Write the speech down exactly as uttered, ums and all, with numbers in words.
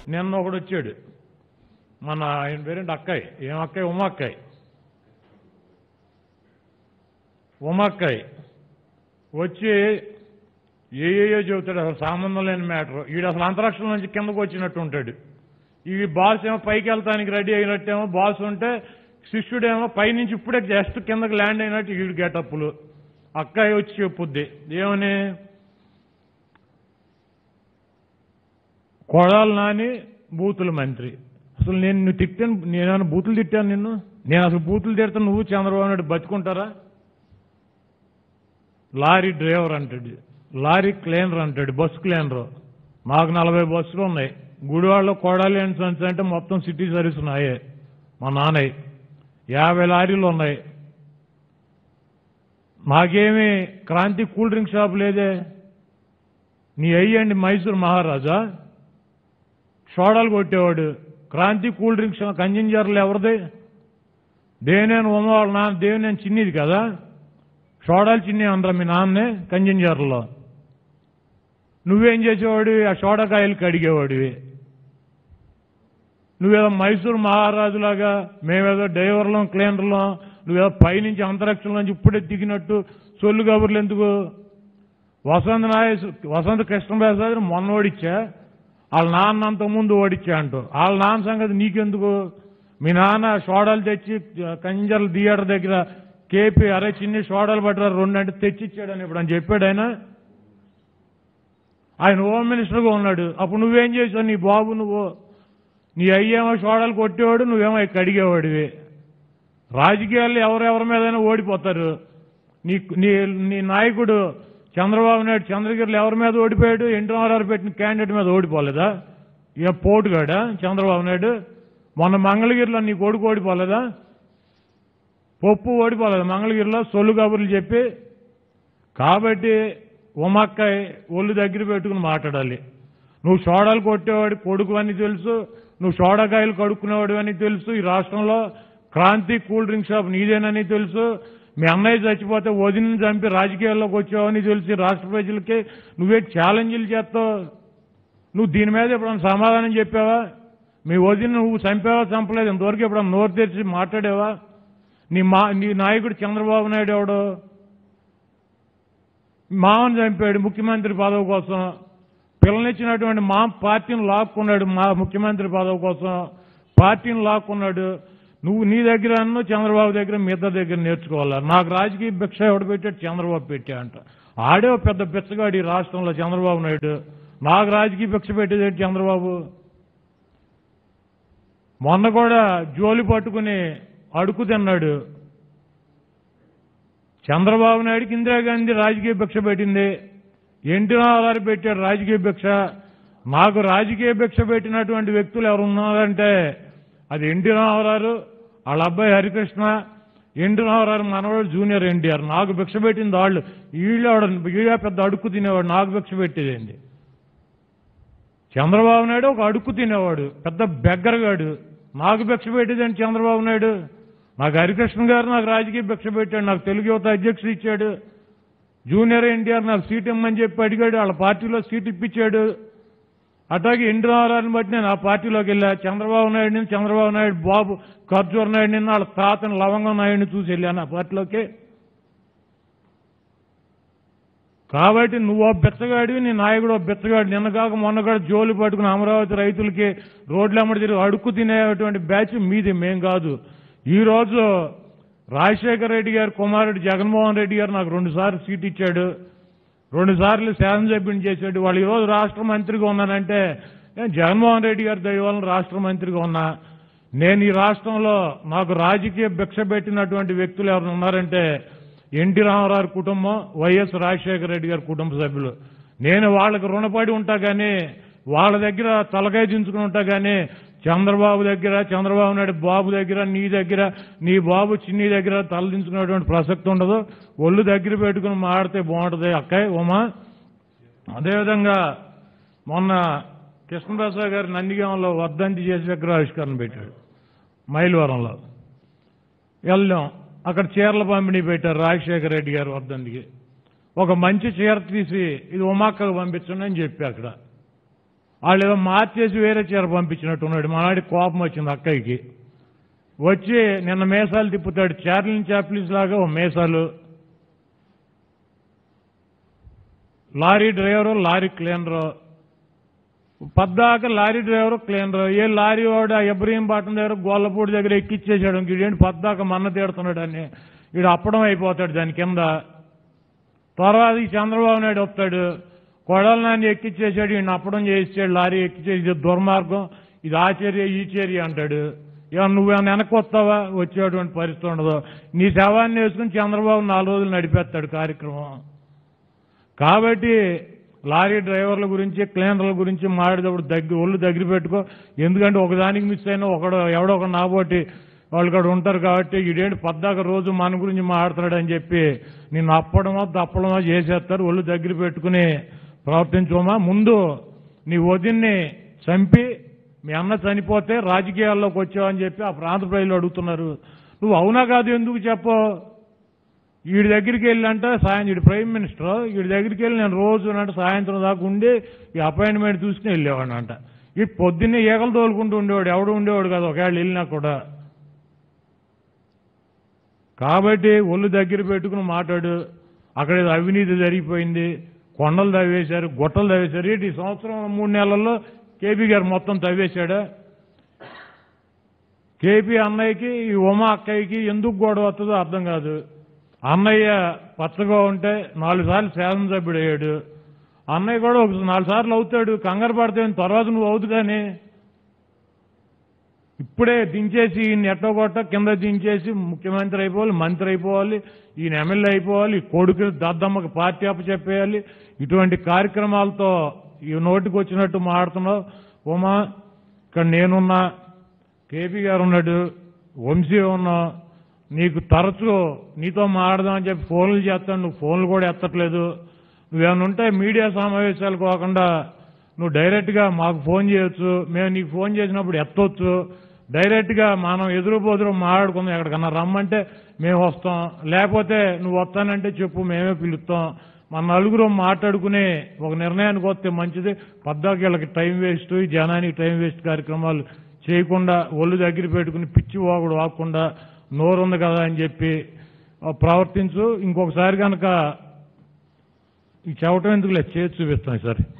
నిన్న ఒకడు వచ్చాడు, మన ఆయన పేరేంటి అక్కయ్య, ఏం అక్కయ్య, ఉమాక్కయ్య ఉమాక్కయ్య వచ్చి ఏయో చెబుతాడు, అసలు సంబంధం లేని మ్యాటర్. వీడు అసలు అంతరిక్షం నుంచి కిందకు వచ్చినట్టు ఉంటాడు. ఈ బాస్ ఏమో పైకి వెళ్తానికి రెడీ అయినట్టేమో బాస్ ఉంటే, శిష్యుడేమో పైనుంచి ఇప్పుడే జస్ట్ కిందకి ల్యాండ్ అయినట్టు వీడు గెటప్పులు. అక్కయ్య వచ్చి చెప్పుద్ది ఏమని, కొడాలి నాని బూతుల మంత్రి. అసలు నేను నువ్వు తిట్టాను, నేనేమైనా బూతులు తిట్టాను నిన్ను? నేను అసలు బూతులు తిడతాను, నువ్వు చంద్రబాబు నాయుడు బతుకుంటారా? లారీ డ్రైవర్ అంటాడు, లారీ క్లీనర్ అంటాడు, బస్సు క్లీనరు. నాకు నలభై బస్సులు ఉన్నాయి. గుడివాడలో కొడాలి అని అంటే మొత్తం సిటీ సర్వీస్ ఉన్నాయే మా నాన్నయ్య. యాభై లారీలు ఉన్నాయి. నాకేమి క్రాంతి కూల్ డ్రింక్ షాప్ లేదే. నీ అయ్యండి మైసూర్ మహారాజా, సోడాలు కొట్టేవాడు. క్రాంతి కూల్ డ్రింక్ షాప్ కంజింజర్లు ఎవరిది? దేవినేని ఉమ్మవాళ్ళ నాన్న, దేవినేని చిన్నిది కదా. సోడాలు చిన్ని అందరం మీ నాన్నే కంజింజర్లో. నువ్వేం చేసేవాడివి? ఆ సోడాకాయలు కడిగేవాడివి. నువ్వేదో మైసూర్ మహారాజులాగా మేమేదో డ్రైవర్లం క్లీనర్లం, నువ్వేదో పైనుంచి అంతరిక్షం నుంచి ఇప్పుడే దిగినట్టు సొల్లు కబుర్లు ఎందుకు? వసంత నాయ వసంత కృష్ణప్రసాద్ మొన్న ఓడిచ్చా, వాళ్ళ నాన్న అంతకుముందు ఓడిచ్చా అంటూ. వాళ్ళ నాన్న సంగతి నీకెందుకు? మీ నాన్న సోడాలు తెచ్చి కంజర్ల థియేటర్ దగ్గర కేపీ అరే చిన్ని సోడాలు పట్టరా రెండు అంటే తెచ్చిచ్చాడని ఇప్పుడు అని చెప్పాడు ఆయన. ఆయన హోమ్ మినిస్టర్గా ఉన్నాడు. అప్పుడు నువ్వేం చేసావు? నీ బాబు నువ్వు, నీ అయ్యేమో సోడాలు కొట్టేవాడు, నువ్వేమో కడిగేవాడివి. రాజకీయాల్లో ఎవరెవరి మీదైనా ఓడిపోతారు. నీ నీ నీ నాయకుడు చంద్రబాబు నాయుడు చంద్రగిరిలో ఎవరి మీద ఓడిపోయాడు? ఎన్టీ రామారావు పెట్టిన క్యాండిడేట్ మీద ఓడిపోలేదా? ఏ పోటుగాడా చంద్రబాబు నాయుడు? మొన్న మంగళగిరిలో నీ కొడుకు ఓడిపోలేదా? పప్పు ఓడిపోలేదు మంగళగిరిలో సొల్లు కబుర్లు చెప్పి. కాబట్టి ఉమక్కాయ ఒళ్ళు దగ్గర పెట్టుకుని మాట్లాడాలి. నువ్వు సోడాలు కొట్టేవాడి కొడుకు అని తెలుసు, నువ్వు సోడాకాయలు కడుక్కునేవాడు అని తెలుసు. ఈ రాష్ట్రంలో క్రాంతి కూల్ డ్రింక్ షాప్ నీదేనని తెలుసు. మీ అన్నయ్య చచ్చిపోతే వదిన చంపి రాజకీయాల్లోకి వచ్చావని తెలిసి రాష్ట్ర ప్రజలకి నువ్వే ఛాలెంజ్లు చేస్తావు. నువ్వు దీని మీద ఎప్పుడన్నా సమాధానం చెప్పావా? మీ వదిన నువ్వు చంపావా చంపలేదు ఇంతవరకు ఎప్పుడన్నా నోరు తెరిచి మాట్లాడావా? నీ మా నీ నాయకుడు చంద్రబాబు నాయుడు ఎవడు? మామను చంపాడు ముఖ్యమంత్రి పదవి కోసం. పిల్లనిచ్చినటువంటి మా పార్టీని లాక్కున్నాడు, మా ముఖ్యమంత్రి పదవి కోసం పార్టీని లాక్కున్నాడు. నువ్వు నీ దగ్గర అన్న చంద్రబాబు దగ్గర మీ ఇద్దరి దగ్గర నేర్చుకోవాలా. నాకు రాజకీయ భిక్ష ఎవడు పెట్టాడు? చంద్రబాబు పెట్టా అంట. ఆడే పెద్ద బిచ్చగాడు ఈ రాష్ట్రంలో చంద్రబాబు నాయుడు. నాకు రాజకీయ భిక్ష పెట్టేదేంటి చంద్రబాబు? మొన్న కూడా జోలి పట్టుకుని అడుగు తిన్నాడు. చంద్రబాబు నాయుడికి ఇందిరాగాంధీ రాజకీయ భిక్ష పెట్టింది, ఎన్టీ రామారావు పెట్టాడు రాజకీయ భిక్ష. నాకు రాజకీయ భిక్ష పెట్టినటువంటి వ్యక్తులు ఎవరు ఉన్నారంటే అది ఎన్టీ రామారావు, వాళ్ళ అబ్బాయి హరికృష్ణ, ఎన్టీ రామారావు మనవాడు జూనియర్ ఎన్టీఆర్. నాకు భిక్ష పెట్టింది వాళ్ళు. వీళ్ళవాడు వీళ్ళ పెద్ద అడుక్కు తినేవాడు, నాకు భిక్ష పెట్టేదేంటి? చంద్రబాబు నాయుడు ఒక అడుక్కు తినేవాడు, పెద్ద బెగ్గరగాడు. నాకు భిక్ష పెట్టేదేంటి చంద్రబాబు నాయుడు? నాకు హరికృష్ణ గారు నాకు రాజకీయ భిక్ష పెట్టాడు, నాకు తెలుగు యువత అధ్యక్షుడు ఇచ్చాడు. జూనియర్ ఎన్టీఆర్ నాకు సీట్ ఇమ్మని చెప్పి అడిగాడు, వాళ్ళ పార్టీలో సీట్ ఇప్పించాడు. అట్లాగే ఎన్టీ రామారావుని బట్టి నేను ఆ పార్టీలోకి వెళ్ళా. చంద్రబాబు నాయుడిని చంద్రబాబు నాయుడు బాబు ఖర్జూర్ నాయుడిని వాళ్ళ తాతని లవంగం నాయుడిని చూసి వెళ్ళాను ఆ పార్టీలోకి. కాబట్టి నువ్వు ఓ బెచ్చగాడివి, నీ నాయకుడు ఓ బెచ్చగాడు. నిన్న కాక మొన్న కూడా జోలు పట్టుకుని అమరావతి రైతులకి రోడ్ల అమ్మడి తిరిగి అడుక్కు తినేటువంటి బ్యాచ్ మీది, మేం కాదు. ఈ రోజు రాజశేఖర రెడ్డి గారు కుమారుడు జగన్మోహన్ రెడ్డి గారు నాకు రెండు సార్లు సీట్ ఇచ్చాడు, రెండు సార్లు శాసనసభ్యుని చేశాడు. వాళ్ళు ఈరోజు రాష్ట్ర మంత్రిగా ఉన్నానంటే నేను జగన్మోహన్ రెడ్డి గారి దయ వలన రాష్ట్ర మంత్రిగా ఉన్నా. నేను ఈ రాష్ట్రంలో నాకు రాజకీయ భిక్ష పెట్టినటువంటి వ్యక్తులు ఎవరు ఉన్నారంటే ఎన్టీ రామారావు కుటుంబం, వైఎస్ రాజశేఖర రెడ్డి గారి కుటుంబ సభ్యులు. నేను వాళ్ళకి రుణపడి ఉంటా కానీ, వాళ్ళ దగ్గర తలకాయ దించుకుని ఉంటా కానీ చంద్రబాబు దగ్గర, చంద్రబాబు నాయుడు బాబు దగ్గర, నీ దగ్గర, నీ బాబు చిన్ని దగ్గర తలదించుకునేటువంటి ప్రసక్తి ఉండదు. ఒళ్ళు దగ్గర పెట్టుకుని మాడితే బాగుంటుంది అక్కయ్య ఉమా. అదేవిధంగా మొన్న కృష్ణప్రసాద్ గారు నందిగాంలో వర్ధంతి చేసి విగ్రహావిష్కరణ పెట్టాడు మైలవరంలో. వెళ్ళాం, అక్కడ చీరల పంపిణీ పెట్టారు రాజశేఖర రెడ్డి గారు వర్ధంతికి. ఒక మంచి చీర తీసి ఇది ఉమాక్కకు పంపించండి అని చెప్పి అక్కడ వాళ్ళు ఏదో మార్చేసి వేరే చీర పంపించినట్టున్నాడు. మనాడి కోపం వచ్చింది అక్కయ్యకి. వచ్చి నిన్న మేసాలు తిప్పుతాడు, చార్లిన్ చాప్లిన్స్ లాగా ఓ మేసాలు. లారీ డ్రైవరు, లారీ క్లీనరు, పద్దాక లారీ డ్రైవరు క్లీనరు. ఏ లారీ వాడు ఆ ఇబ్రహీంపట్నం దగ్గర గోళ్ళపూడి దగ్గర ఎక్కిచ్చేసాడు. ఇంకేంటి పద్దాక మన్న తీడుతున్నాడు అని వీడు అప్పడం అయిపోతాడు దాని కింద. తర్వాత ఈ చంద్రబాబు నాయుడు వస్తాడు, కొడల నాన్ని ఎక్కిచ్చేసాడు, ఈయన అప్పడం చేసాడు, లారీ ఎక్కిచ్చేది. ఇది దుర్మార్గం, ఇది ఆ చర్య ఈ చర్య అంటాడు. ఇక నువ్వేమైనా వెనక్కి వస్తావా? వచ్చేటువంటి పరిస్థితి ఉండదు. నీ శవాన్ని వేసుకుని చంద్రబాబు నాలుగు రోజులు నడిపేస్తాడు కార్యక్రమం. కాబట్టి లారీ డ్రైవర్ల గురించి క్లీనర్ల గురించి మాట్లాడేటప్పుడు దగ్గర ఒళ్ళు దగ్గర పెట్టుకో. ఎందుకంటే ఒకదానికి మిస్ అయినా ఒకడు ఎవడో ఒక నాబోటి వాళ్ళు కూడా ఉంటారు. కాబట్టి ఈడేంటి పద్దాక రోజు మన గురించి మాట్లాడుతున్నాడు అని చెప్పి నిన్ను అప్పడమో తప్పడమో చేసేస్తారు. ఒళ్ళు దగ్గర పెట్టుకుని ప్రవర్తించమా. ముందు నీ వదిన్ని చంపి మీ అన్న చనిపోతే రాజకీయాల్లోకి వచ్చావని చెప్పి ఆ ప్రాంత ప్రజలు అడుగుతున్నారు. నువ్వు అవునా కాదు ఎందుకు చెప్పు. వీడి దగ్గరికి వెళ్ళంట సాయంత్రం, వీడి ప్రైమ్ మినిస్టర్ వీడి దగ్గరికి వెళ్ళి నేను రోజు అంటే సాయంత్రం దాకా ఉండి ఈ అపాయింట్మెంట్ చూసుకుని వెళ్ళేవాడు అంట. ఈ పొద్దున్నే ఈగలు తోలుకుంటూ ఉండేవాడు, ఎవడు ఉండేవాడు కాదు ఒకవేళ వెళ్ళినా కూడా. కాబట్టి ఒళ్ళు దగ్గర పెట్టుకుని మాట్లాడు. అక్కడ ఏదో అవినీతి జరిగిపోయింది, కొండలు తవ్వేశారు, గుట్టలు తవ్వేశారు. ఈ సంవత్సరం మూడు నెలల్లో కేపీ గారు మొత్తం తవ్వేశాడా? కేపీ అన్నయ్యకి ఈ ఉమా అక్కయ్యకి ఎందుకు గొడవ వస్తుందో అర్థం కాదు. అన్నయ్య పచ్చగా ఉంటే నాలుగు సార్లు శాసనసభ్యుడు అయ్యాడు. అన్నయ్య కూడా ఒక నాలుగు సార్లు అవుతాడు, కంగారు పడితే తర్వాత నువ్వు అవుతు. కానీ ఇప్పుడే దించేసి ఈయన ఎట్టో కొట్ట కింద దించేసి ముఖ్యమంత్రి అయిపోవాలి, మంత్రి అయిపోవాలి, ఈయన ఎమ్మెల్యే అయిపోవాలి, కొడుకు దద్దమ్మకి పార్టీ అప్పచెప్పేయాలి. ఇటువంటి కార్యక్రమాలతో ఈ నోటికి వచ్చినట్టు మాడుతున్నావు. ఉమా, ఇక్కడ నేనున్నా, కేపీ గారు ఉన్నాడు, వంశీ ఉన్నా, నీకు తరచూ నీతో మాట్లాడదామని చెప్పి ఫోన్లు చేస్తాను, నువ్వు ఫోన్లు కూడా ఎత్తట్లేదు. నువ్వేమైనా ఉంటే మీడియా సమావేశాలు కాకుండా నువ్వు డైరెక్ట్గా మాకు ఫోన్ చేయొచ్చు, మేము నీకు ఫోన్ చేసినప్పుడు ఎత్తవచ్చు. డైరెక్ట్గా మనం ఎదురు బోదురు మాట్లాడుకుందాం, ఎక్కడికన్నా రమ్మంటే మేము వస్తాం, లేకపోతే నువ్వు వస్తానంటే చెప్పు మేమే పిలుస్తాం. మన నలుగురు మాట్లాడుకుని ఒక నిర్ణయానికి వస్తే మంచిది. పద్దాకి వీళ్ళకి టైం వేస్ట్, జనానికి టైం వేస్ట్ కార్యక్రమాలు చేయకుండా ఒళ్ళు దగ్గర పెట్టుకుని పిచ్చి వాగుడు వాకుండా నోరుంది కదా అని చెప్పి ప్రవర్తించు. ఇంకొకసారి కనుక ఈ చెవటం ఎందుకు లేదు చేసి చూపిస్తాను సార్.